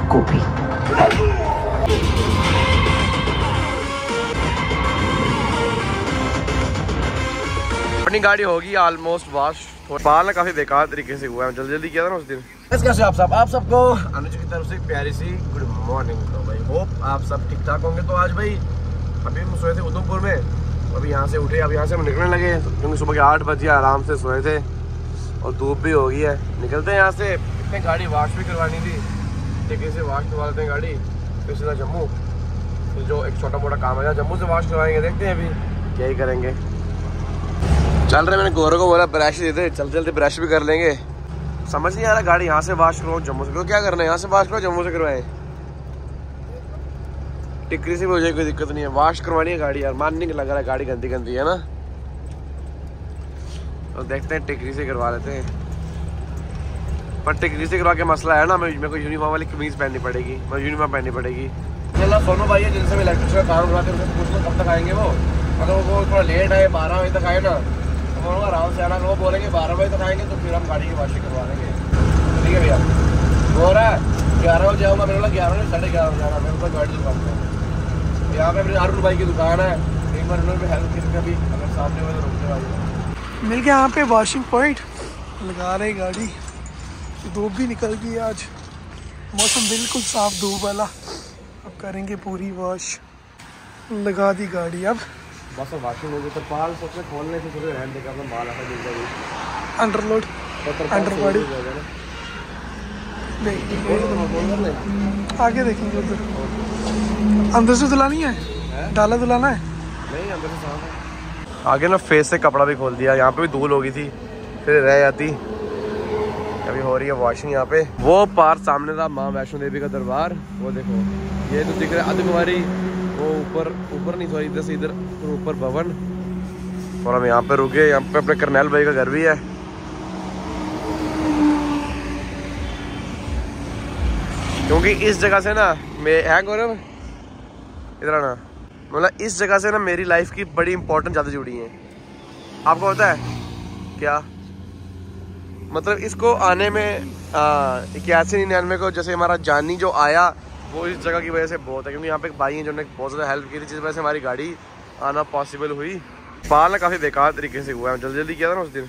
Copy. अपनी गाड़ी होगी ऑलमोस्ट वॉश। बाल ना काफी बेकार तरीके से हुआ है, जल्दी जल्दी किया था ना उस दिन। कैसे आप सबको अनुज की तरफ से प्यारी सी गुड मॉर्निंग। तो भाई होप आप सब ठीक ठाक होंगे। तो आज भाई अभी हम सोए थे उधमपुर में, अभी यहाँ से उठे, अब यहाँ से हम निकलने लगे क्योंकि सुबह के 8 बजे आराम से सोए थे और धूप भी हो गई है। निकलते हैं यहाँ से। इतने गाड़ी वॉश भी करवानी थी, ठीक से वॉश करवा लेते हैं गाड़ी, फिर सीधा जम्मू। फिर जो एक छोटा मोटा काम है जम्मू से वॉश करवाएंगे, देखते हैं अभी क्या ही करेंगे। चल रहे मैंने गौरव को बोला ब्रश दे दे, चलते चलते ब्रश भी कर लेंगे। समझ नहीं आ रहा गाड़ी यहाँ से वॉश करवाओ जम्मू से, क्या करना है, यहाँ से वॉश करो जम्मू से करवाएं। टिकरी से भी हो जाए, कोई दिक्कत नहीं है। वॉश करवानी है गाड़ी यार, मान नहीं लग रहा है, गाड़ी गंदी गंदी है ना। तो देखते हैं टिकरी से करवा लेते हैं। पर टिकरी से करवा के मसला है ना, मेरे को यूनिफॉर्म वाली कमीज पहननी पड़ेगी, मैं यूनिफॉर्म पहननी पड़ेगी। चलो सोनू भाई है जिनसे इलेक्ट्रिक का काम करवाते हैं, उनसे पूछना कब तक आएंगे वो। अगर वो थोड़ा लेट आए, 12 बजे तक आए ना, तो वो आराम से आना। वो बोलेंगे 12 बजे तक आएंगे तो फिर हम गाड़ी की वॉशिंग करवा लेंगे। ठीक है भैया, हो रहा है 11 बजे आऊँगा, मेरे 11 बजे 11:30 बजे आना, मेरे को गाड़ी दुकान पर। यहाँ पे मेरे अरुण भाई की दुकान है, एक बार उन्होंने हेल्प की कभी अगर सामने हो तो रुकने वाली मिल गया यहाँ पे वॉशिंग पॉइंट। लगा रही गाड़ी, धूप भी निकल गई आज, मौसम बिल्कुल साफ धूप वाला। अब करेंगे पूरी वॉश, लगा दी गाड़ी। अब बस वॉशिंग हो गई तो पाल सबसे खोलने से थोड़े रहने देगा, अपना बाल ऐसा मिल जाएगी अंडरलोड अंडर बॉडी आगे देखेंगे उधर। अंदर से धुलानी है, डाला धुलाना है नहीं, अंदर से साफ है। आगे ना फेस से कपड़ा भी खोल दिया, यहाँ पे भी धूल हो गई थी फिर रह जाती। अभी हो रही है वॉशिंग यहाँ पे। वो पार सामने था माँ वैष्णो देवी का दरबार, वो देखो ये तो दिख रहा है अर्धकुमारी, वो ऊपर नहीं सॉरी इधर से इधर ऊपर भवन। और हम यहाँ पे रुके, यहाँ पे अपने करनैल भाई का घर भी है। क्योंकि इस जगह से ना मैं है गौरव इधर आना, मतलब इस जगह से ना मेरी लाइफ की बड़ी इंपॉर्टेंट ज़्यादा जुड़ी है। आपको पता है क्या, मतलब इसको आने में 81-99 को जैसे हमारा जानी जो आया वो इस जगह की वजह से बहुत है, क्योंकि यहाँ पे एक भाई हैं जो ने बहुत ज़्यादा हेल्प की थी, जिस वजह से हमारी गाड़ी आना पॉसिबल हुई। बाल ना काफ़ी बेकार तरीके से हुआ है, जल्दी जल्दी किया था ना उस दिन।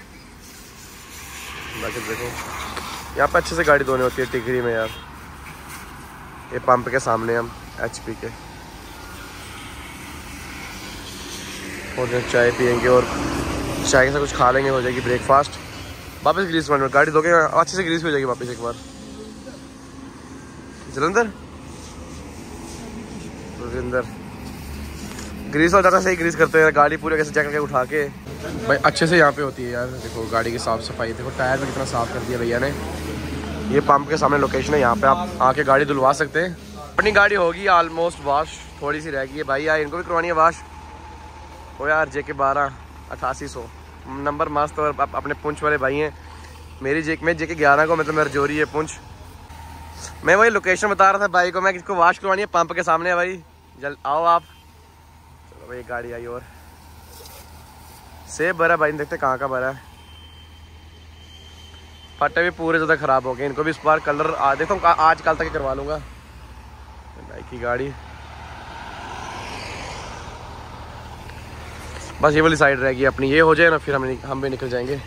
बाकी देखो यहाँ पे अच्छे से गाड़ी धोनी होती है टिकरी में यार। ये पंप के सामने हम HP के, और चाय पियेंगे और चाय के साथ कुछ खा लेंगे, हो जाएगी ब्रेकफास्ट। वापस ग्रीस मारना, गाड़ी धोके अच्छे से ग्रीस हो जाएगी वापस एक बार। जलंधर ग्रीस हो जाता, सही ग्रीस करते हैं गाड़ी पूरे कैसे चेक करके उठा के भाई अच्छे से यहाँ पे होती है यार। देखो गाड़ी की साफ सफाई, देखो टायर भी कितना साफ कर दिया भैया ने। ये पंप के सामने लोकेशन है, यहाँ पे आप आके गाड़ी धुलवा सकते हैं। अपनी गाड़ी होगी ऑलमोस्ट वॉश, थोड़ी सी रह गई है भाई यार, इनको भी करवानी है वॉश। हो यार JK 12 8800 नंबर मस्त। और अपने पुंछ वाले भाई हैं, मेरी JK 11 को, मतलब मेरी जोरी है पुंछ। मैं वही लोकेशन बता रहा था भाई को, मैं किसको वॉश करवानी है, पंप के सामने है भाई, जल्द आओ आप। चलो भाई गाड़ी आई और सेब भरा भाई, देखते कहाँ का भरा है। फटे भी पूरे ज़्यादा ख़राब हो गए, इनको भी इस बार कलर देखो आज कल तक ही करवा लूँगा भाई की गाड़ी। बस ये वाली साइड रहेगी अपनी, ये हो जाए ना फिर हम भी निकल जाएंगे।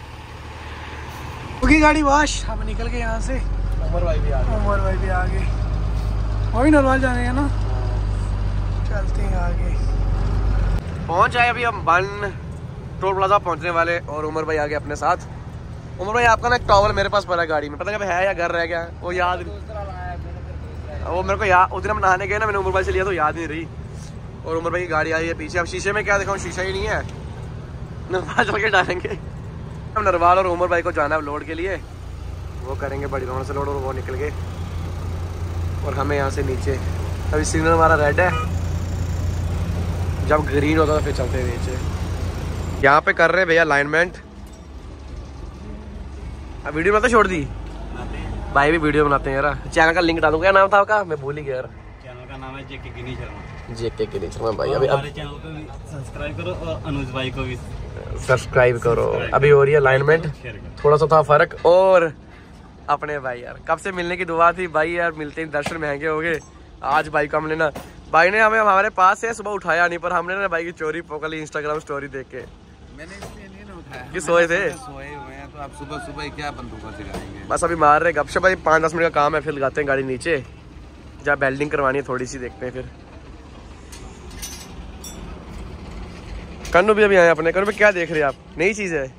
होगी गाड़ी वॉश, हम निकल गए यहाँ से। उमर भाई भी आ गए, वही नरवाल जाने हैं ना, चलते हैं आगे। पहुँच जाए अभी हम बन टोल प्लाजा पहुँचने वाले, और उमर भाई आ गए अपने साथ। उमर भाई आपका ना एक टॉवल मेरे पास पड़ा है गाड़ी में, पता नहीं है या घर रह गया, वो याद वो मेरे को याद। उस दिन हम नहाने गए ना, मैंने उमर भाई से लिया तो याद नहीं रही। और उमर भाई की गाड़ी आई है पीछे। अब शीशे में क्या दिखाऊं, शीशा ही नहीं है, नरवाल चल के डालेंगे हम। नरवाल और उमर भाई को जाना है लोड के लिए, वो करेंगे बड़ी रोड से लोड, और वो निकल गए। और हमें यहाँ से नीचे, अभी सिग्नल हमारा रेड है, जब ग्रीन होता तो फिर चलते हैं नीचे। यहाँ पे कर रहे हैं भैया अलाइनमेंट। अब वीडियो बनाते छोड़ दी भाई, भी वीडियो बनाते हैं यार। चैनल का लिंक डालूंगा, क्या नाम था आपका, मैं भूल ही गया यार। चैनल का नाम है JK गिनी शर्मा। JK गिनी शर्मा भाई। अभी हमारे चैनल को भी सब्सक्राइब करो और अनुज भाई को भी सब्सक्राइब करो। अभी हो रही है अलाइनमेंट, थोड़ा सा था फर्क, और अपने भाई यार, कब से मिलने की दुआ थी भाई यार, मिलते ही दर्शन महंगे हो गए। आज भाई को हमने ना, भाई ने हमें हमारे पास से सुबह उठाया नहीं, पर हमने ना भाई की चोरी पकड़ इंस्टाग्राम स्टोरी देख के। मैंने इसलिए नहीं ना उठाया कि सोए थे, सोए हुए हैं, तो आप सुबह सुबह क्या बंदूकों से गाएंगे। बस अभी मार रहे गपशप भाई, 5-10 मिनट का काम है, फिर लगाते हैं गाड़ी नीचे, जहाँ बेल्डिंग करवानी है थोड़ी सी, देखते हैं फिर। कन्नू भी अभी आए अपने। कन्नू पे क्या देख रहे हैं आप, नई चीज है?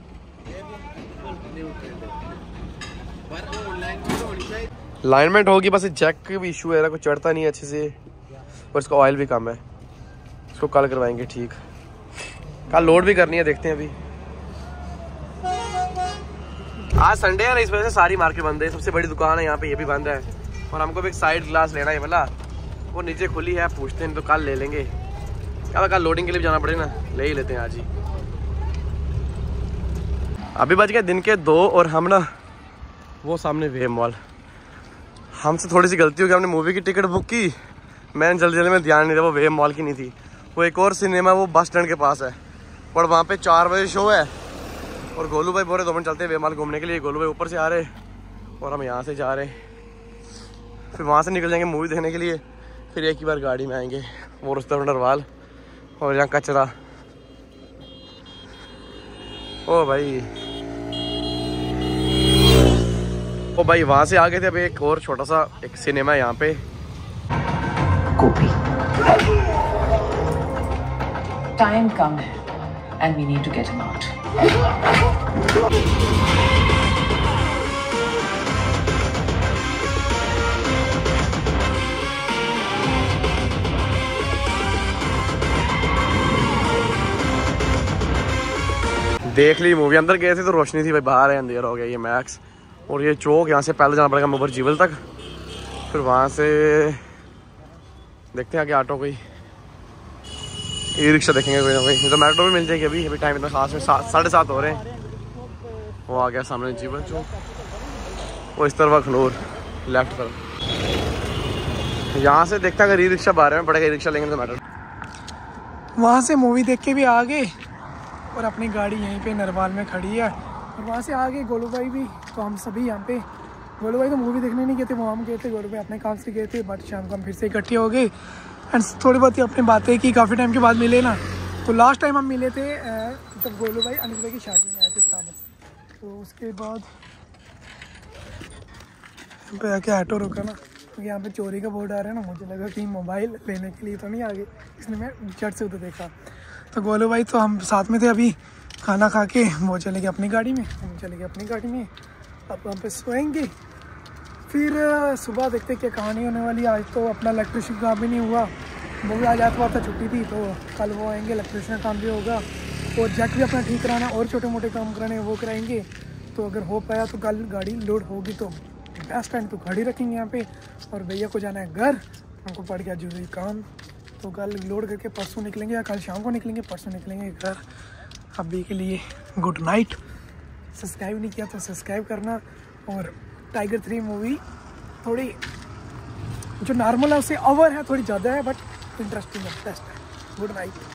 अलाइनमेंट होगी, बस जैक का भी इशू है ना, कुछ चढ़ता नहीं है अच्छे से, और इसका ऑयल भी कम है, इसको कल करवाएंगे ठीक। कल लोड भी करनी है, देखते हैं अभी। आज संडे है ना, इस वजह से सारी मार्केट बंद है, सबसे बड़ी दुकान है यहाँ पे, ये भी बंद है। और हमको भी एक साइड ग्लास लेना है वाला, वो नीचे खुली है, पूछते हैं तो कल ले लेंगे। क्या कल लोडिंग के लिए जाना पड़ेगा ना, ले ही लेते हैं आज ही। अभी बज गए दिन के 2 और हम ना वो सामने वेव मॉल, हमसे थोड़ी सी गलती हो गई, हमने मूवी की टिकट बुक की, मैंने जल्दी जल्दी में ध्यान नहीं दिया, वो वेव मॉल की नहीं थी, वो एक और सिनेमा वो बस स्टैंड के पास है, और वहाँ पे 4 बजे शो है। और गोलू भाई बोल रहे 2 मिनट चलते हैं वेव मॉल घूमने के लिए। गोलू भाई ऊपर से आ रहे और हम यहाँ से जा रहे, फिर वहाँ से निकल जाएंगे मूवी देखने के लिए, फिर एक ही बार गाड़ी में आएंगे। वो रुस्तम नरवाल और यहाँ कचरा। ओ भाई, ओ भाई वहाँ से आ गए थे, अभी एक और छोटा सा एक सिनेमा है यहाँ पे। Time come and we need to get him out. देख ली मूवी, अंदर गए थे तो रोशनी थी भाई, बाहर है अंधेरा हो गया। ये मैक्स और ये चौक, यहाँ से पहले जाना पड़ेगा मुबर जीवल तक, फिर वहाँ से देखते हैं आगे ऑटो कोई, ई रिक्शा देखेंगे कोई ना कोई, तो मेट्रो भी मिल जाएगी। अभी टाइम इतना खास है, 7:30 हो रहे हैं। वो आ गया सामने जीवल चौक, वो इस तरफ खनूर लेफ्ट तरफ। यहाँ से देखते हैं अगर ई रिक्शा 12 में पड़ेगा, ई रिक्शा लेंगे तो मेट्रो। वहाँ से मूवी देख के भी आ गए और अपनी गाड़ी यहीं पे नरवाल में खड़ी है, और वहाँ से आ गए गोलू भाई भी, तो हम सभी यहाँ पे। गोलू भाई तो मूवी देखने नहीं गए थे, वो हम गए थे, गोलू भाई अपने काम से गए थे, बट शाम को हम फिर से इकट्ठे हो गए एंड थोड़ी बहुत ही अपनी बातें की। काफ़ी टाइम के बाद मिले ना, तो लास्ट टाइम हम मिले थे जब गोलू भाई अनिल भाई की शादी में आए थे तब, तो उसके बाद यहाँ पे आके ऑटो रुका ना, क्योंकि यहाँ पे चोरी का बोर्ड आ रहा है ना, मुझे लगा कि मोबाइल लेने के लिए तो नहीं आगे, इसलिए मैं चट से उधर देखा। तो गोलू भाई तो हम साथ में थे, अभी खाना खा के वो चले गए अपनी गाड़ी में, हम चले गए अपनी गाड़ी में। अब वहाँ पे सोएंगे, फिर सुबह देखते क्या कहानी होने वाली। आज तो अपना इलेक्ट्रिशियन काम भी नहीं हुआ, वो भी आज आया था, छुट्टी थी, तो कल वो आएंगे, इलेक्ट्रिशियन काम भी होगा, और जैक भी अपना ठीक कराना, और छोटे मोटे काम कराने वो कराएंगे। तो अगर हो पाया तो कल गाड़ी लोड होगी तो बेस्ट टाइम तो गाड़ी रखेंगे यहाँ पे, और भैया को जाना है घर, हमको पड़ गया जरूरी काम, तो कल लोड करके परसों निकलेंगे, या कल शाम को निकलेंगे, परसों निकलेंगे घर। अभी के लिए गुड नाइट। सब्सक्राइब नहीं किया तो सब्सक्राइब करना, और टाइगर 3 मूवी थोड़ी जो नॉर्मल है उससे ओवर है, थोड़ी ज़्यादा है, बट इंटरेस्टिंग है, बेस्ट है। Good night.